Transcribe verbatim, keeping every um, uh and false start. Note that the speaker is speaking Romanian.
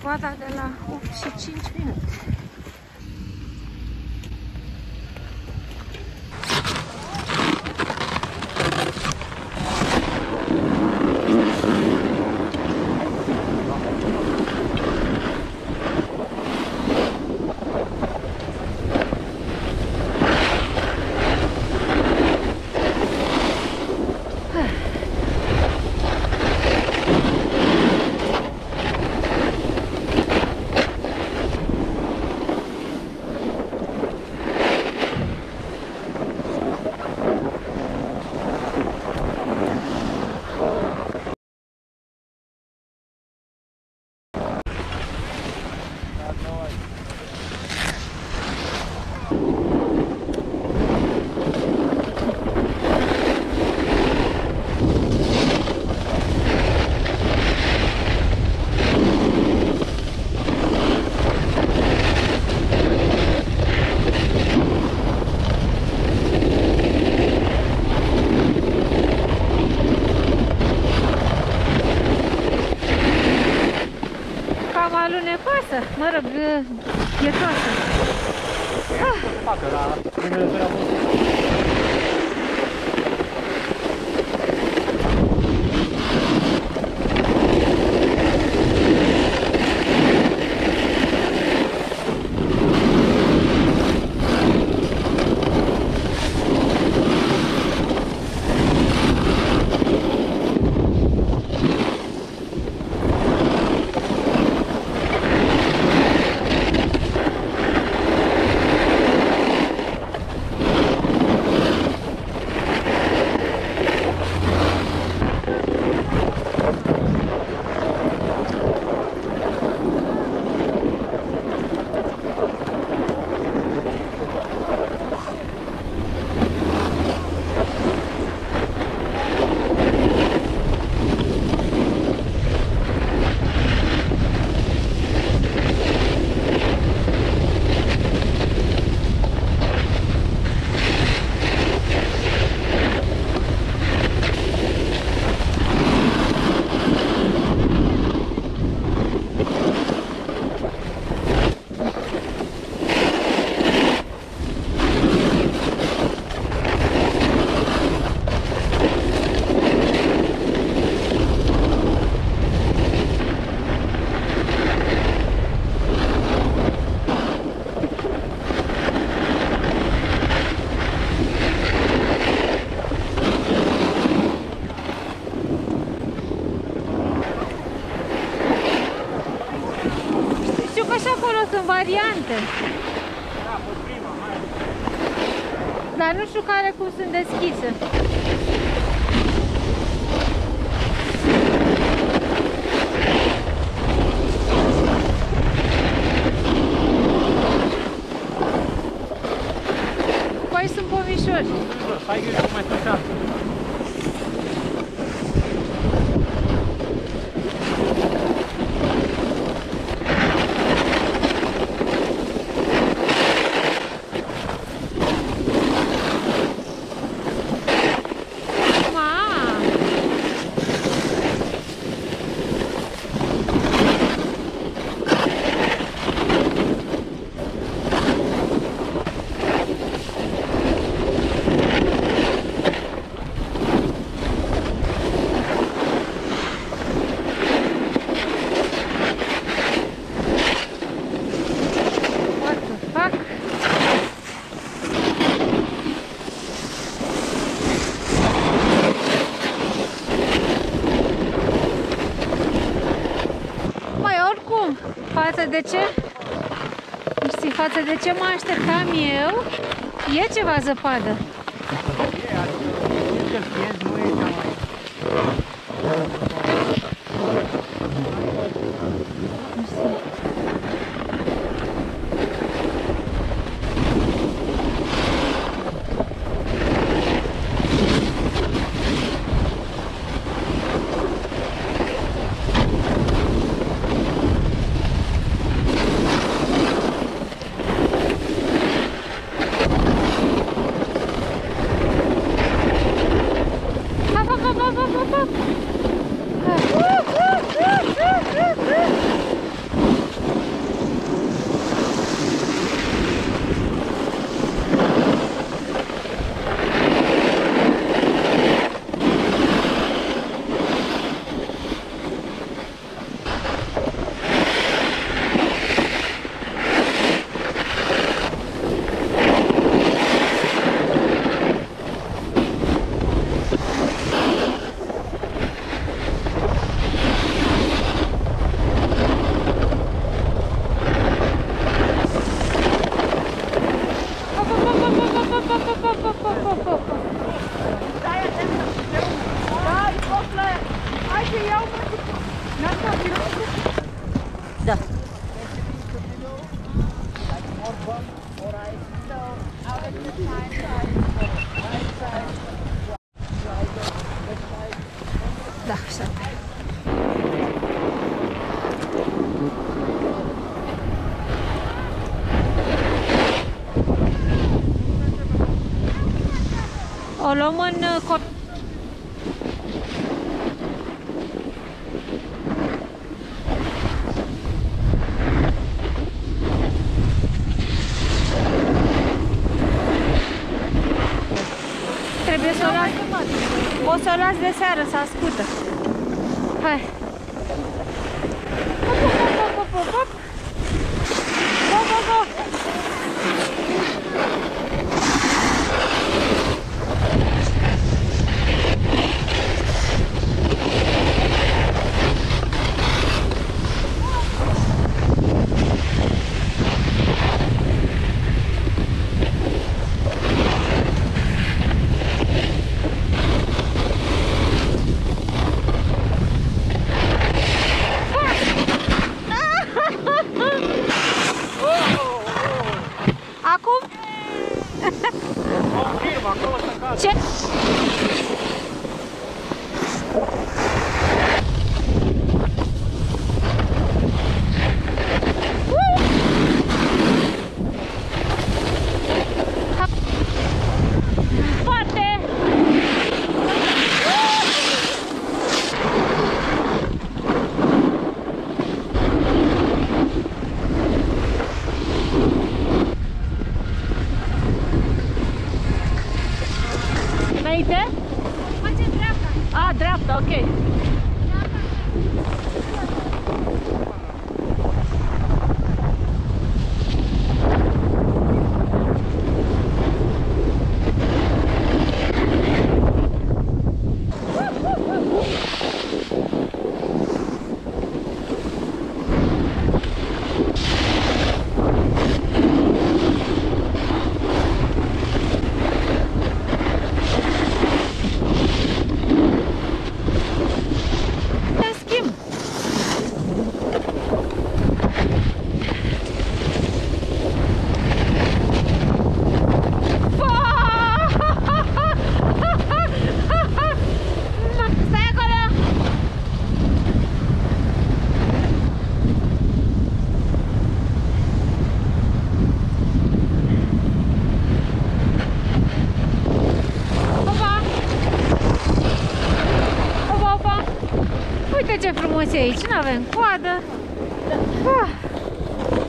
Coada de la opt și cinci minute. Mă rog, e toată. Facă la primele doi am văzut. Sunt variante. Dar nu știu care cum sunt deschise. Păi sunt pomișori. Hai grijă cum mai plecat. Față de ce? Știi, față de ce mă așteptam eu, e ceva zăpadă. E, adică, e cel nu e cea mai... Da. Da, așa. O luăm în cor... Trebuie să o las... O să o las de seară să ascută. Hai. Hop, hop, hop, hop, hop. Hop, hop, hop. Ce? Foarte! Înainte? Face dreapta. A, dreapta, ok. Uite ce frumos e aici, nu avem coadă. Ah.